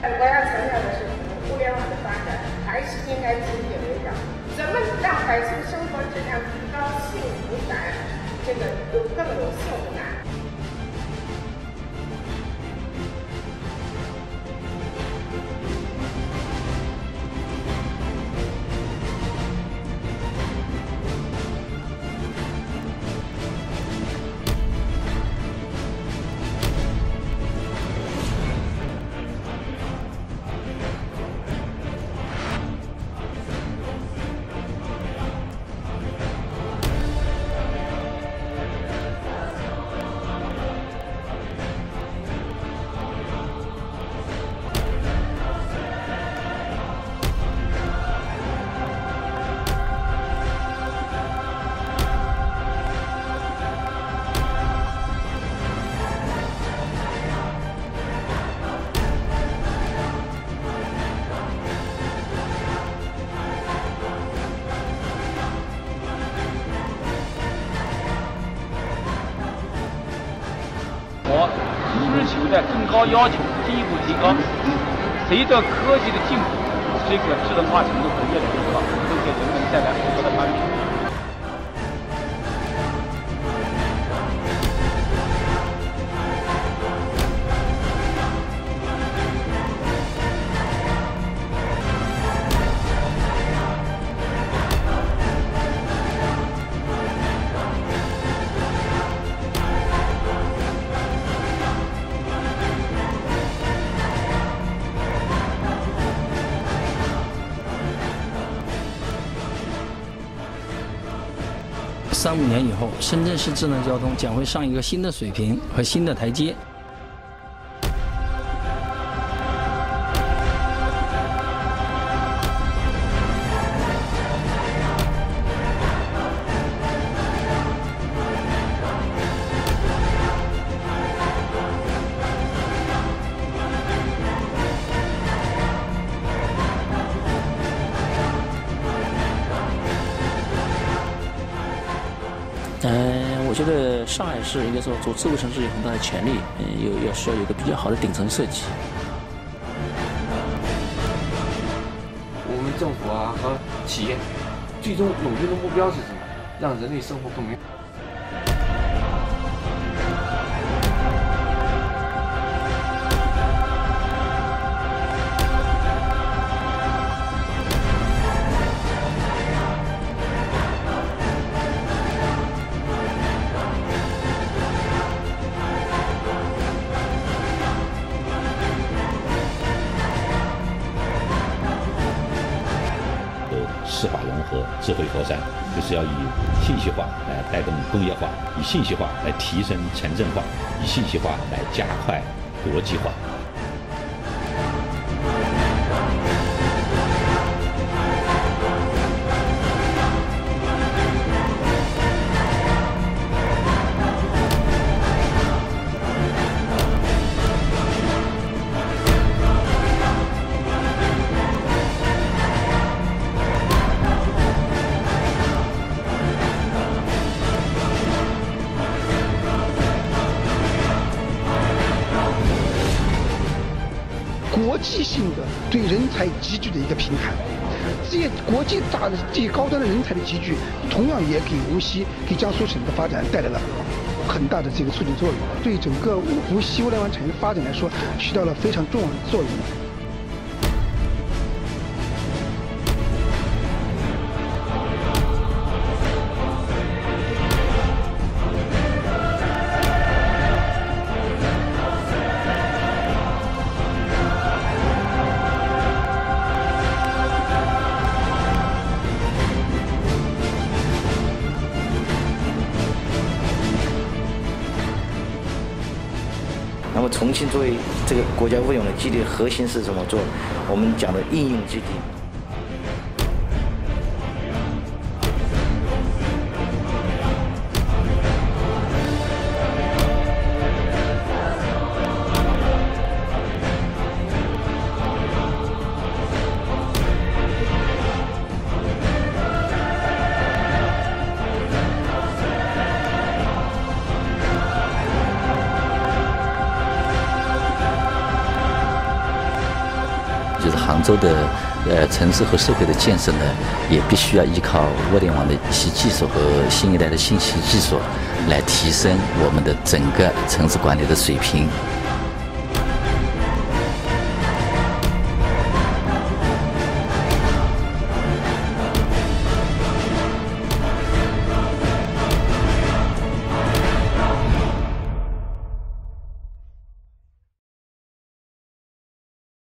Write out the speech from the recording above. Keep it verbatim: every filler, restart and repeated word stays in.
我要强调的是，互联网的发展还是应该紧紧围绕怎么让百姓生活质量提高、幸福感，这个有更有幸福感。 我追求的更高要求进一步提高。随着科技的进步，这个智能化程度会越来越高，会给人们带来很多的方便。 三五年以后，深圳市智能交通将会上一个新的水平和新的台阶。 嗯，我觉得上海市应该说做智慧城市有很大的潜力，嗯，有要需要有一个比较好的顶层设计。 我们政府啊和企业最终努力的目标是什么？让人类生活更美好。 司法融合、智慧扩散，就是要以信息化来带动工业化，以信息化来提升城镇化，以信息化来加快国际化。 国际性的对人才集聚的一个平台，这些国际大的这些高端的人才的集聚，同样也给无锡、给江苏省的发展带来了很大的这个促进作用，对整个无锡互联网产业的发展来说，起到了非常重要的作用。 那么重庆作为这个国家物联网的基地，核心是怎么做？我们讲的应用基地。 杭州的呃城市和社会的建设呢，也必须要依靠物联网的一些技术和新一代的信息技术，来提升我们的整个城市管理的水平。